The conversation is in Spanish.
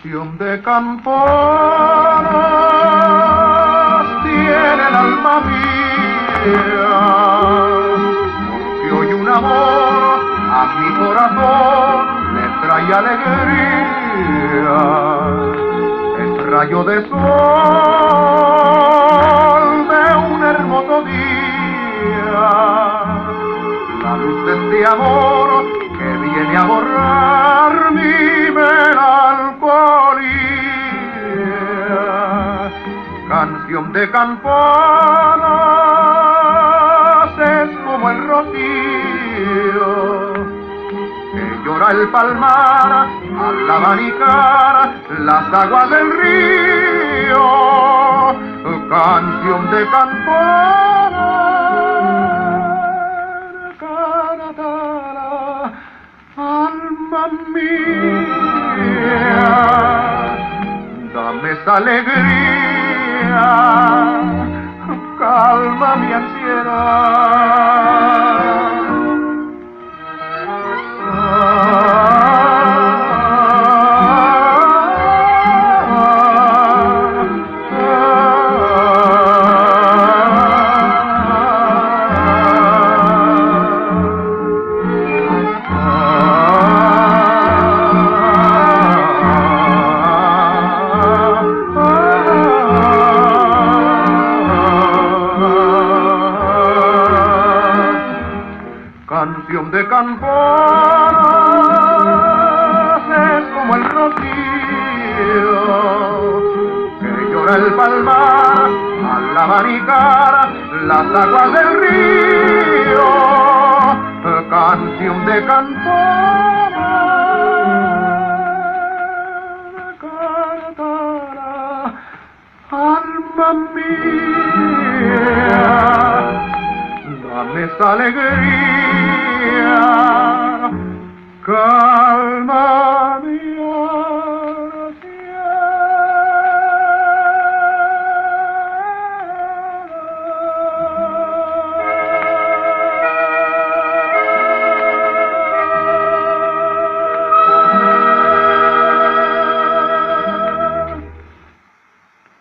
Canción de campanas tiene el alma mía, porque hoy un amor a mi corazón le trae alegría. El rayo de sol de un hermoso día, la luz de este amor que viene a borrar mi melancolía. Canción de campanas es como el rocío que llora el palmar al abanicar las aguas del río. Canción de campanas, alma mía, dame esa alegría, calma mi ansiedad. Canción de campanas es como el rocío que llora el palmar al abanicar las aguas del río. Canción de campanas, alma mía, dame esa alegría, calma